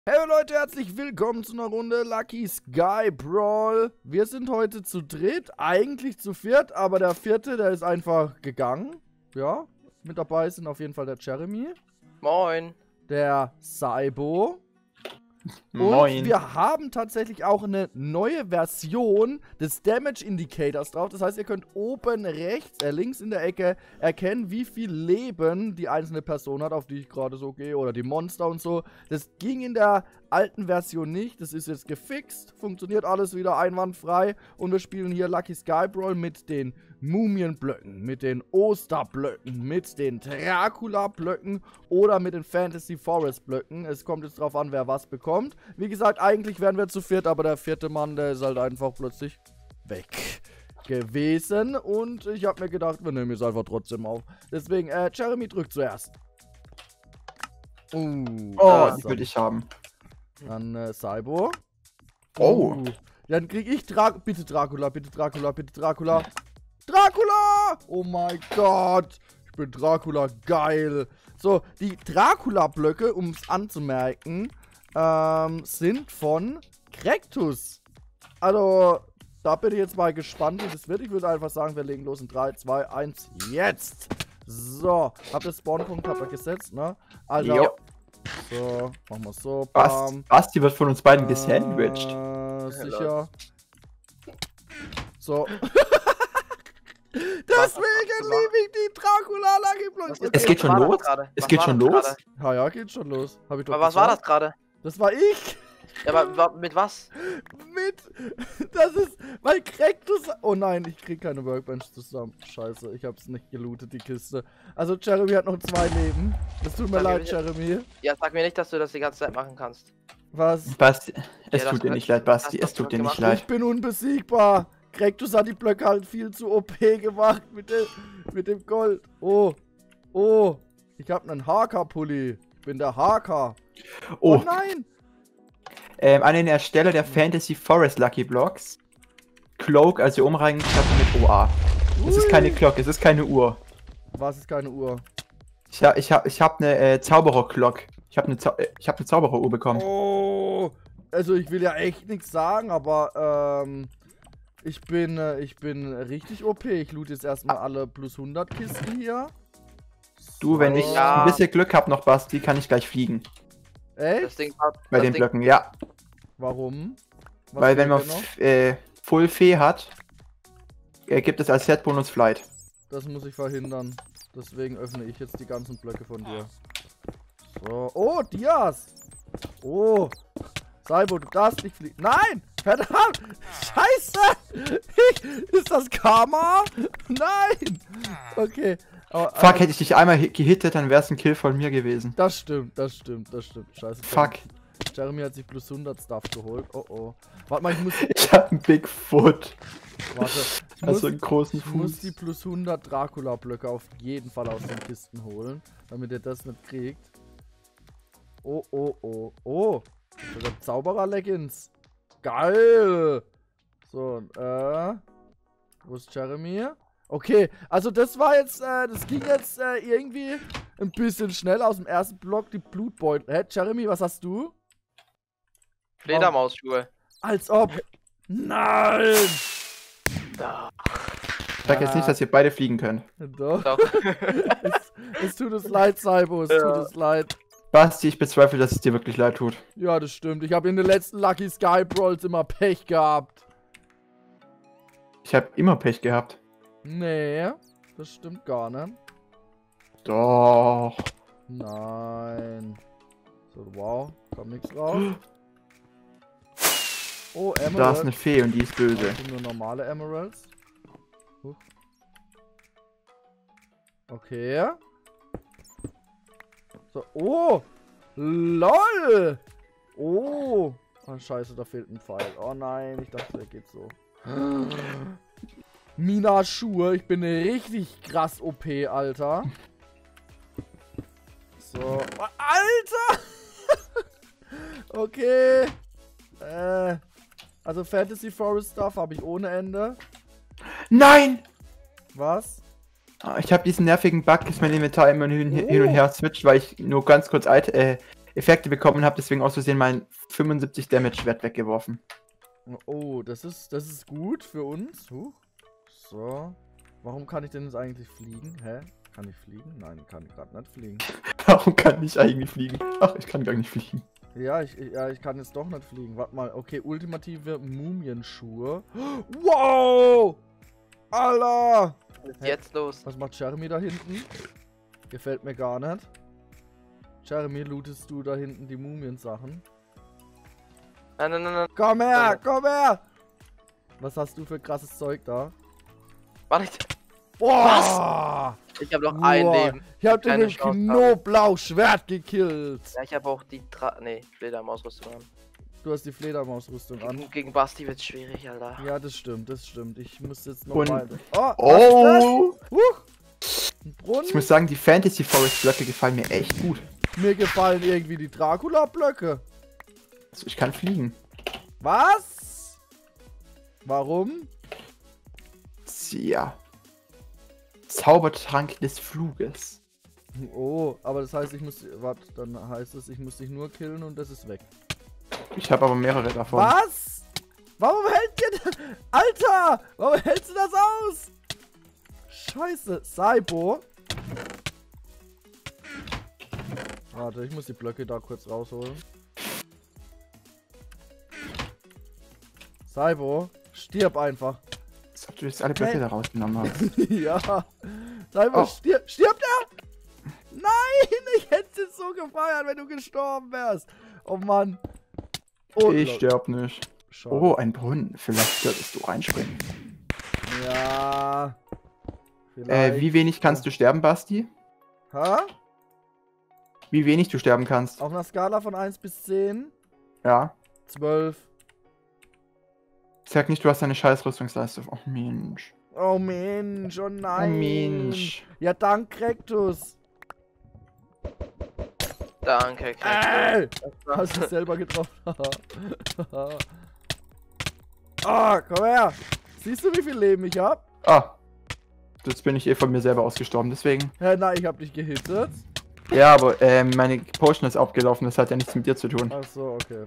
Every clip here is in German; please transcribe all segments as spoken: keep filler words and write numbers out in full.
Hey Leute, herzlich willkommen zu einer Runde Lucky Sky Brawl. Wir sind heute zu dritt, eigentlich zu viert, aber der vierte, der ist einfach gegangen. Ja, mit dabei sind auf jeden Fall der Jeremy. Moin. Der Saibo. Moin. Und wir haben tatsächlich auch eine neue Version des Damage Indicators drauf. Das heißt, ihr könnt oben rechts, äh, links in der Ecke erkennen, wie viel Leben die einzelne Person hat, auf die ich gerade so gehe. Oder die Monster und so. Das ging in der alten Version nicht. Das ist jetzt gefixt. Funktioniert alles wieder einwandfrei. Und wir spielen hier Lucky Sky Brawl mit den Mumienblöcken, mit den Osterblöcken, mit den Dracula-Blöcken oder mit den Fantasy Forest Blöcken. Es kommt jetzt drauf an, wer was bekommt. Wie gesagt, eigentlich wären wir zu viert, aber der vierte Mann, der ist halt einfach plötzlich weg gewesen. Und ich habe mir gedacht, wir nehmen jetzt einfach trotzdem auf. Deswegen, äh, Jeremy drückt zuerst. Uh, oh, die will ich haben. Dann, äh, Saibo. Oh. Uh, dann krieg ich Dra bitte Dracula, bitte Dracula, bitte Dracula. Dracula! Oh mein Gott! Ich bin Dracula, geil! So, die Dracula-Blöcke, um es anzumerken, ähm, sind von Cactus. Also, da bin ich jetzt mal gespannt, wie das wird. Ich würde einfach sagen, wir legen los in drei, zwei, eins, jetzt! So, hab das Spawnpunkt hab ich gesetzt, ne? Also, jo. So, machen wir so, Bast, bam. Basti wird von uns beiden gesandwiched. Äh, sicher. So. Deswegen liebe ich die Dracula Lucky Blocks. Es geht schon los? Es geht schon los? Ja, ja, geht schon los. Hab ich doch Aber was war das gerade? Das war ich. Ja, aber mit was? Mit. Das ist. Weil Cactus. Oh nein, ich krieg keine Workbench zusammen. Scheiße, ich hab's nicht gelootet, die Kiste. Also, Jeremy hat noch zwei Leben. Das tut mir leid, Jeremy. Ja, sag mir nicht, dass du das die ganze Zeit machen kannst. Was? Basti, es Ja, tut dir das- nicht leid, Basti. das Es tut dir gemacht. nicht leid. Ich bin unbesiegbar. Cactus hat die Blöcke halt viel zu O P gemacht mit dem, mit dem Gold. Oh. Oh. Ich hab einen Haka-Pulli. Ich bin der Haka. Oh, Oh, nein. ähm, an den Ersteller der Fantasy Forest Lucky Blocks. Cloak, also Umreihenklappe mit O A. Es ist Ui. keine Glocke, es ist keine Uhr. Was ist keine Uhr? Ich, ha, ich, ha, ich hab eine äh, Zauberer-Glock. Ich hab eine, Zau äh, ich hab eine Zauberer-Uhr bekommen. Oh. Also ich will ja echt nichts sagen, aber ähm, ich bin, äh, ich bin richtig O P. Ich loot jetzt erstmal alle plus hundert Kisten hier. Du, wenn ich Ja. ein bisschen Glück hab noch, Basti, kann ich gleich fliegen. Das Echt? Ding hat. Bei das den Ding, Blöcken, ja. Warum? Was Weil wenn man fehlt dir noch? f- äh, Full Fee hat, äh, gibt es als Set-Bonus Flight. Das muss ich verhindern. Deswegen öffne ich jetzt die ganzen Blöcke von dir. So. Oh, Dias! Oh! Saibo, du darfst nicht fliegen. Nein! Verdammt! Scheiße! Ich, ist das Karma? Nein! Okay. Aber, Fuck, aber, hätte ich dich einmal hi- gehittet, dann wär's ein Kill von mir gewesen. das stimmt, das stimmt, das stimmt. Scheiße. Fuck. Jeremy hat sich plus hundert Stuff geholt. Oh oh. Warte mal, ich muss. Ich hab einen Bigfoot. Warte. Ich Also muss, einen großen ich muss Fuß. die plus hundert Dracula-Blöcke auf jeden Fall aus den Kisten holen, damit ihr das nicht kriegt. Oh, oh, oh, oh. Sogar Zauberer-Leggings. Geil. So, äh. Wo ist Jeremy? Okay, also das war jetzt, äh, das ging jetzt äh, irgendwie ein bisschen schnell aus dem ersten Block, die Blutbeutel. Hä, Jeremy, was hast du? Fledermausschuhe. Als ob. Nein! Sag jetzt nicht, dass ihr beide fliegen könnt. Doch. Doch. es, es tut uns leid, Saibo, es Ja. tut uns leid. Basti, ich bezweifle, dass es dir wirklich leid tut. Ja, das stimmt. Ich habe in den letzten Lucky Sky Brawls immer Pech gehabt. Ich habe immer Pech gehabt. Nee, das stimmt gar nicht. Doch. Nein. So, wow, kommt nichts raus. Oh, Emerald. Da ist eine Fee und die ist böse. Das sind nur normale Emeralds. Huch. Okay. So, oh! LOL! Oh! Oh, scheiße, da fehlt ein Pfeil. Oh nein, ich dachte, der geht so. Mina Schuhe, ich bin richtig krass O P, Alter. So. Oh, Alter! Okay. Äh. Also Fantasy Forest Stuff habe ich ohne Ende. Nein! Was? Ah, Ich habe diesen nervigen Bug, dass mein Inventar immer hin, hin und Oh. her switcht, weil ich nur ganz kurz It äh, Effekte bekommen und habe deswegen aus Versehen meinen fünfundsiebzig Damage-Wert weggeworfen. Oh, das ist, das ist gut für uns. Huch. So. Warum kann ich denn jetzt eigentlich fliegen? Hä? Kann ich fliegen? Nein, kann ich gerade nicht fliegen. Warum kann ich eigentlich fliegen? Ach, ich kann gar nicht fliegen. Ja, ich, ich- ja, ich kann jetzt doch nicht fliegen. Warte mal. Okay, ultimative Mumienschuhe. Wow! Alter! Was ist Hä? jetzt los? Was macht Jeremy da hinten? Gefällt mir gar nicht. Jeremy, lootest du da hinten die Mumiensachen? Nein, nein, nein, nein. Komm her, Alter. komm her! Was hast du für krasses Zeug da? Warte. Boah! Ich habe noch ein Boah, Leben. Ich hab den Keine mit Chance, Knoblauchschwert gekillt. Ja, ich habe auch die Tra nee, Fledermausrüstung an. Du hast die Fledermausrüstung an. Gegen, gegen Basti wird's schwierig, Alter. Ja, das stimmt, das stimmt. Ich muss jetzt noch Und- mal... Oh! Oh! Was ist das? Huch! Ein Brunnen? Ich muss sagen, die Fantasy Forest Blöcke gefallen mir echt gut. Mir gefallen irgendwie die Dracula-Blöcke. Also ich kann fliegen. Was? Warum? Ja. Zaubertrank des Fluges. Oh, aber das heißt, ich muss... Warte, dann heißt es, ich muss dich nur killen und das ist weg. Ich habe aber mehrere davon. Was? Warum hält dir das... Alter! Warum hältst du das aus? Scheiße. Saibo. Warte, ich muss die Blöcke da kurz rausholen. Saibo, stirb einfach. Als ob du jetzt alle Blöcke Hä? da rausgenommen hast. Ja. Saibo, Oh. stirb, stirbt er? Nein, ich hätte es so gefeiert, wenn du gestorben wärst. Oh Mann. Oh, Ich Leute. sterb nicht. Schade. Oh, ein Brunnen. Vielleicht solltest du reinspringen. Ja. Äh, Vielleicht. wie wenig kannst du sterben, Basti? Ha? Wie wenig du sterben kannst? Auf einer Skala von eins bis zehn? Ja. zwölf. Sag nicht, du hast eine scheiß Rüstungsleiste. Oh Mensch. Oh Mensch, oh Oh nein. Mensch. Ja, dank Cactus. Danke, Ey, Cactus. hast du selber getroffen. Ah, komm her. Siehst du, wie viel Leben ich hab? Ah. Jetzt bin ich eh von mir selber ausgestorben, deswegen. Hä, nein, ich hab dich gehittet. Ja, aber ähm, meine Potion ist abgelaufen, das hat ja nichts mit dir zu tun. Ach so, okay.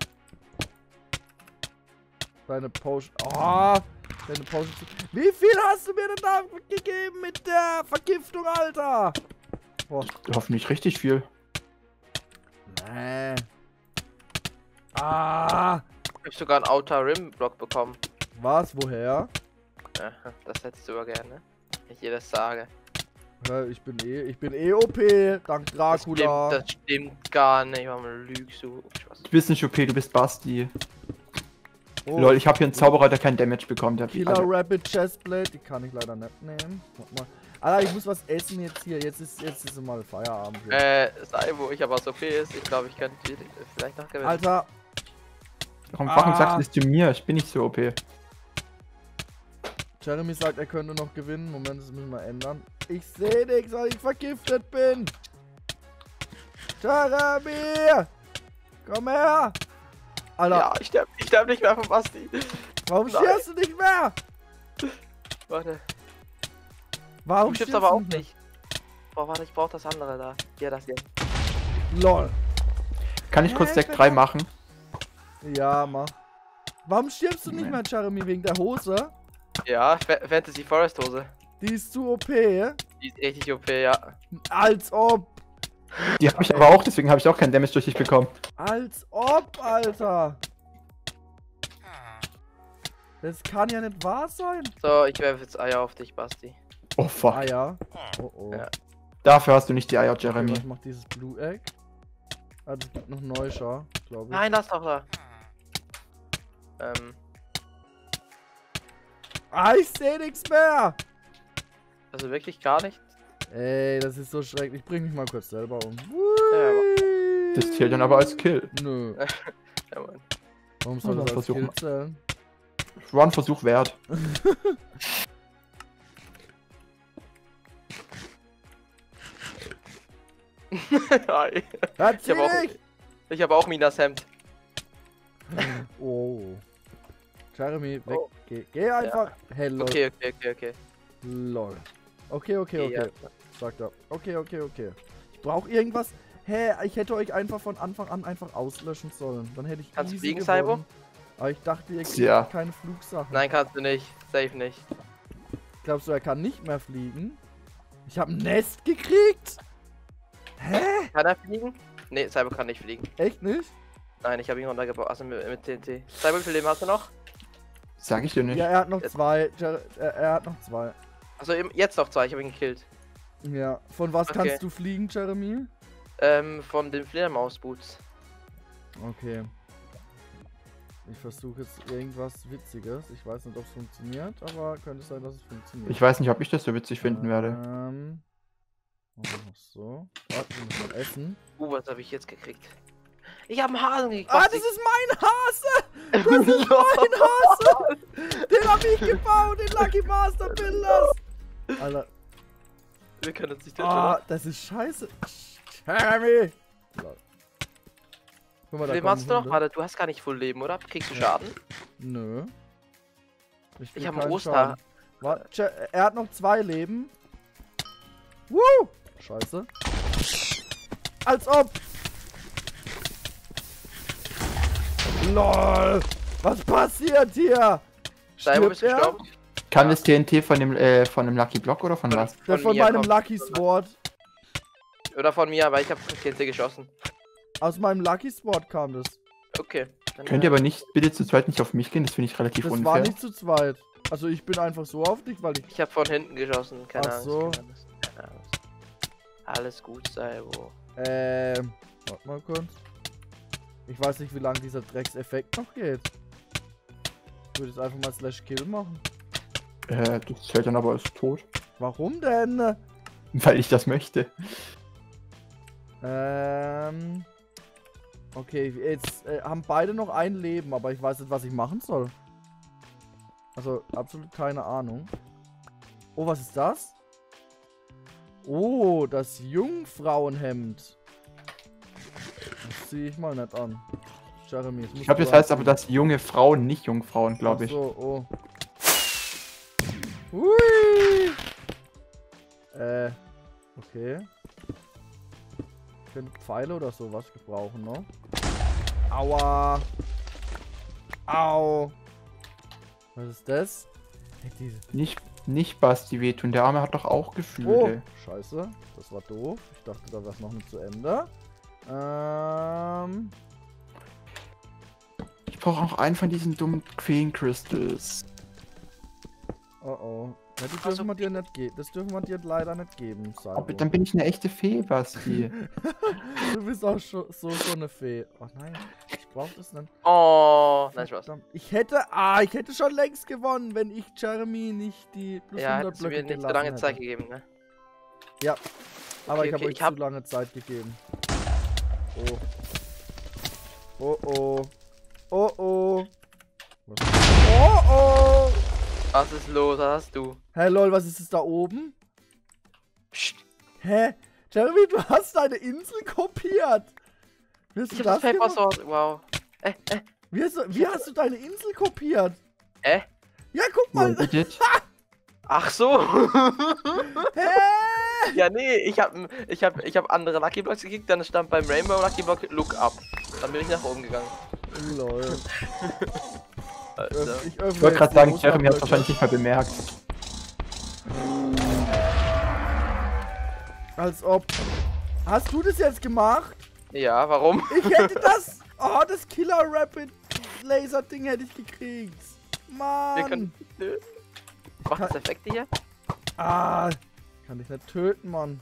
Deine Potion. Ah, deine Potion. Wie viel hast du mir denn da gegeben mit der Vergiftung, Alter? Boah. Hoffentlich richtig viel. Nee. Ah. Ich hab sogar einen Outer Rim Block bekommen. Was? Woher? Ja, das hättest du aber gerne. Wenn ich dir das sage. Ja, ich bin eh, ich bin eh O P, dank Das Dracula. stimmt, das stimmt gar nicht. Warum lügst du? Spaß. Du bist nicht O P, du bist Basti. Oh, Lol, ich habe hier einen Zauberer, der keinen Damage bekommt. Der Killer also, Rabbit Chestplate, die kann ich leider nicht nehmen. Warte mal. Alter, ich muss was essen jetzt hier. Jetzt ist jetzt ist mal Feierabend hier. Äh, Saibo, ich habe was O P ist. Ich glaube, ich könnte viel- vielleicht noch gewinnen. Alter, warum, warum Ah. sagst du das zu mir? Ich bin nicht so O P. Jeremy sagt, er könnte noch gewinnen. Moment, das müssen wir ändern. Ich sehe nichts, weil ich vergiftet bin. Jeremy! Komm her! Alter, Ja, ich sterb, ich sterb nicht mehr von Basti. warum nein. stirbst du nicht mehr? Warte, Warum du stirbst stirbst aber du auch nicht. Boah, warte, ich brauch das andere da. Hier, das hier. Lol. Kann ich Hä, kurz ich Deck bin drei da- machen? Ja, mach. Warum stirbst du nicht mehr, Jeremy, wegen der Hose? Ja, Fa Fantasy Forest Hose. Die ist zu O P. Die ist richtig O P, ja. Als ob. Die habe ich aber auch, deswegen habe ich auch keinen Damage durch dich bekommen. Als ob, Alter. Das kann ja nicht wahr sein. So, ich werfe jetzt Eier auf dich, Basti. Oh fuck. Ah ja. Oh oh. Ja. Dafür hast du nicht die Eier, Okay, Jeremy. ich mach dieses Blue Egg. Ah, es gibt noch Neuscher, glaube ich. Nein, lass doch da. Ähm, Ah, ich sehe nichts mehr. also wirklich gar nicht. Ey, das ist so schrecklich. Ich bring mich mal kurz selber um. Ja, Das zählt dann aber als Kill. Nö. Ja, Mann. Warum soll Ja, das als versuch Kill mal. zählen? War ein Versuch wert. Hi. Verzieh Ich hab auch- dich! Ich habe auch Minas Hemd. Oh. Jeremy, weg. Oh. Geh, geh einfach. Hey, lol. Okay, okay, okay, okay. Lol. Okay, okay, Ja. okay. Sagt er. Okay, okay, okay. Ich brauche irgendwas. Hä, ich hätte euch einfach von Anfang an einfach auslöschen sollen. Dann hätte ich Kannst du easy fliegen, gewonnen. Cybo? Aber ich dachte, ihr kriegt Ja. keine Flugsachen. Nein, kannst du nicht. Safe nicht. Glaubst du, er kann nicht mehr fliegen? Ich habe ein Nest gekriegt? Hä? Kann er fliegen? Nee, Cyber kann nicht fliegen. Echt nicht? Nein, ich habe ihn runtergebaut. Also mit, mit T N T. Cyber, wie viel Leben hast du noch? Sag ich dir nicht. Ja, er hat noch Jetzt- zwei. Jer er, er hat noch zwei. Also jetzt noch zwei, ich habe ihn gekillt. Ja. Von was Okay. kannst du fliegen, Jeremy? Ähm, von den Fledermaus-Boots. Okay. Ich versuche jetzt irgendwas Witziges. Ich weiß nicht, ob es funktioniert, aber könnte sein, dass es funktioniert. Ich weiß nicht, ob ich das so witzig finden werde. Ähm. machen wir es so. Warte, wir müssen mal essen. Uh, was habe ich jetzt gekriegt? Ich habe einen Hasen gekriegt. Ah, das ist mein Hase! Das ist mein Hase! Den hab ich gebaut, den Lucky Master Builders! Alter. Wir können uns nicht töten, Ah, oder? das ist scheiße. Jeremy! Guck mal, da Leben kommen hast du noch? Hunde. Warte, du hast gar nicht voll Leben, oder? Kriegst du Ja. Schaden? Nö. Ich krieg habe einen keinen Oster. Schaden. Warte, Je- er hat noch zwei Leben. Woo! Scheiße. Als ob! LOL! Was passiert hier? Cyber, bist du er? gestorben? Kann das T N T von dem, äh, von dem Lucky Block oder von Von- was? Der Von von mir meinem kommt- Lucky Sword. Oder von mir, aber ich habe T N T geschossen. Aus meinem Lucky Sword kam das. Okay. Dann, Könnt ihr aber nicht, bitte zu zweit nicht auf mich gehen, das finde ich relativ Das unfair. war nicht zu zweit. Also ich bin einfach so auf dich, weil ich... Ich habe von hinten geschossen. Keine Ach Angst. so. Keine Angst. Keine Angst. Alles gut, Cyber. Ähm... Warte mal kurz. Ich weiß nicht, wie lange dieser Dreckseffekt noch geht. Ich würde jetzt einfach mal Slash Kill machen. Äh, das zählt dann aber als tot. Warum denn? Weil ich das möchte. Ähm... Okay, jetzt äh, haben beide noch ein Leben, aber ich weiß nicht, was ich machen soll. Also, absolut keine Ahnung. Oh, was ist das? Oh, das Jungfrauenhemd. Das ziehe ich mal nicht an. Jeremy, das musst Ich glaube, du das heißt aber, anziehen. dass junge Frauen, nicht Jungfrauen, glaube Ach ich. so, oh. Hui! Äh, okay. Ich könnte Pfeile oder sowas gebrauchen, ne? Aua! Au! Was ist das? Hey, diese... Nicht, nicht Basti wehtun, der Arme hat doch auch Oh, Gefühle. scheiße. Das war doof. Ich dachte, da wäre es noch nicht zu Ende. Ähm... Ich brauche auch einen von diesen dummen Queen Crystals. Oh oh. Ja, die Also, dürfen wir dir nicht geben. Das dürfen wir dir leider nicht geben, Sabo. Aber dann bin ich eine echte Fee, Basti. Du bist auch schon so, so eine Fee. Oh nein, ich brauch das nicht. Oh, nein, Spaß. Verdammt. Ich hätte, ah, ich hätte schon längst gewonnen, wenn ich Jeremy nicht die plus Ja, hundert hättest du Blöcke mir nicht so gelassen lange hätte. Zeit gegeben, ne? Aber Okay, ich habe okay, euch ich hab- zu lange Zeit gegeben. Oh. Oh oh. Oh oh. Was? Oh oh. Was ist los? Was hast du? Hä, lol, was ist es da oben? Psst. Hä? Jeremy, du hast deine Insel kopiert. Wie hast Ich du hab das das Paper gemacht? Sword. Wow. Äh, äh, Wie hast, du, wie hast du deine Insel kopiert? äh? Ja, guck mal. Well, it. Ach so. Hä? Ja, nee, ich hab, ich hab, ich hab andere Lucky Blocks gekickt, dann stand beim Rainbow Lucky Block Look Up. Dann bin ich nach oben gegangen. Lol. Alter. Ich, Ich wollte gerade sagen, Jeremy hat es es wahrscheinlich nicht mal bemerkt. Als ob. Hast du das jetzt gemacht? Ja, warum? Ich hätte das. Oh, das Killer Rapid Laser Ding hätte ich gekriegt. Wir Mann. können. Macht das Effekte hier? Ah. Kann ich nicht töten, Mann.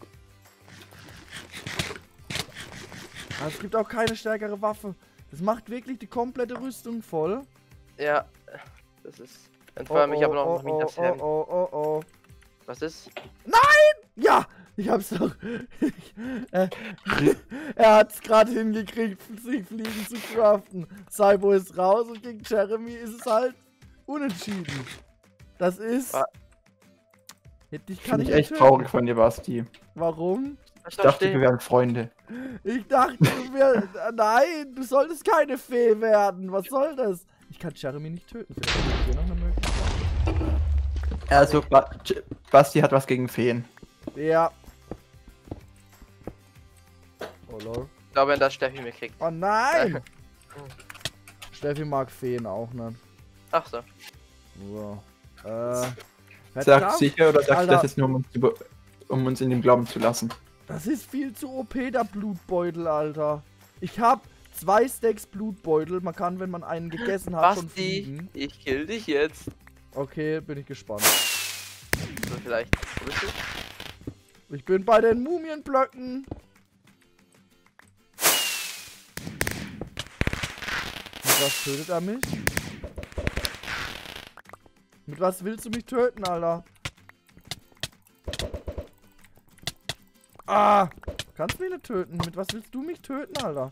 Aber es gibt auch keine stärkere Waffe. Das macht wirklich die komplette Rüstung voll. Ja. Das ist. Und vor allem, ich habe noch oh, noch das oh, Hemd. oh, oh, oh, oh. Was ist? Ja, ich hab's doch. Ich, äh, er hat's gerade hingekriegt, sich Fliegen zu craften. Cybo ist raus und gegen Jeremy ist es halt unentschieden. Das ist. Wa- Ich kann Finde ich nicht echt töten. traurig von dir, Basti. Warum? Ich dachte, wir wären Freunde. Ich dachte, wir, nein, du solltest keine Fee werden. Was soll das? Ich kann Jeremy nicht töten. Vielleicht ist hier noch eine Möglichkeit. Also, ba J- Basti hat was gegen Feen. Ja. Oh lol. Ich glaube, wenn das Steffi mir kriegt. Oh nein! Steffi mag Feen auch nicht. Ach so. So. Äh. Sag sicher oder sagst du Alter. das jetzt nur, um uns, über, um uns in dem Glauben zu lassen? Das ist viel zu O P, der Blutbeutel, Alter. Ich hab zwei Stacks Blutbeutel. Man kann, wenn man einen gegessen hat, schon Basti, fliegen. ich kill dich jetzt. Okay, bin ich gespannt. So, vielleicht. Wo bist du? Ich bin bei den Mumienblöcken. Mit was tötet er mich? Mit was willst du mich töten, Alter? Ah! Kannst du mich nicht töten? Mit was willst du mich töten, Alter?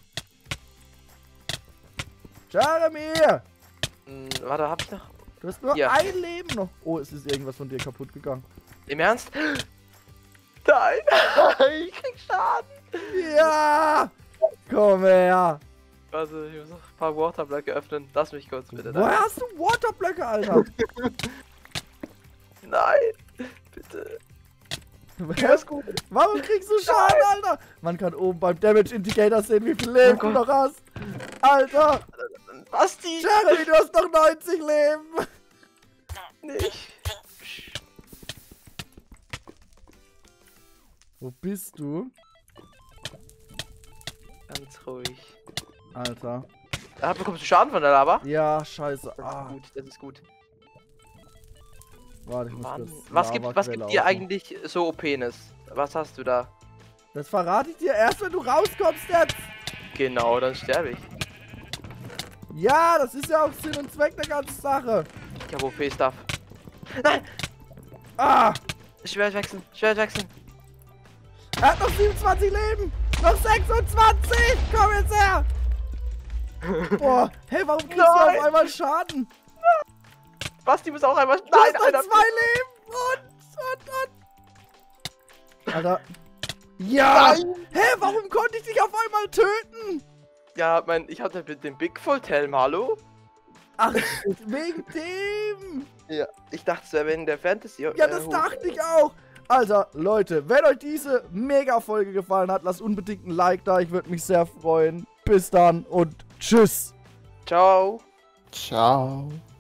Jeremy! Hm, warte, hab ich noch? Du hast nur Ja. ein Leben noch. Oh, es ist irgendwas von dir kaputt gegangen. Im Ernst? Nein! Ich krieg Schaden! Ja! Komm her! Also, ich muss noch ein paar Waterblöcke öffnen. Lass mich kurz bitte. Woher hast du Waterblöcke, Alter? Nein! Bitte. Alles gut. Warum kriegst du Schaden, Alter? Man kann oben beim Damage Indicator sehen, wie viel Leben Oh du noch hast. Alter! Basti! Jeremy, du hast noch neunzig Leben! Nicht. Wo bist du? Ganz ruhig. Alter. Da bekommst du Schaden von der Lava? Ja, scheiße. Das ist Ah, gut, das ist gut. warte, ich muss Mann. kurz Was gibt, was Lavaquelle gibt dir aufmachen. eigentlich so O P'nes? Was hast du da? Das verrate ich dir erst, wenn du rauskommst jetzt. Genau, dann sterbe ich. Ja, das ist ja auch Sinn und Zweck der ganzen Sache. Ich habe O P-Stuff. Nein! Ah! Schwert wechseln, Schwert wechseln. Er hat noch siebenundzwanzig Leben! Noch sechsundzwanzig! Komm jetzt her! Boah, hey, warum kriegst du Nein. auf einmal Schaden? Basti muss auch einmal. Du Nein, hast noch Alter. zwei Leben! Und, und, und. Alter. Ja! Nein. Hä, warum konnte ich dich auf einmal töten? Ja, mein, ich hatte mit dem Bigfoot-Helm, hallo? Ach, wegen dem! Ja, ich dachte, es wäre wegen der Fantasy. Ja, das dachte ich auch. Also, Leute, wenn euch diese Mega-Folge gefallen hat, lasst unbedingt ein Like da. Ich würde mich sehr freuen. Bis dann und tschüss. Ciao. Ciao.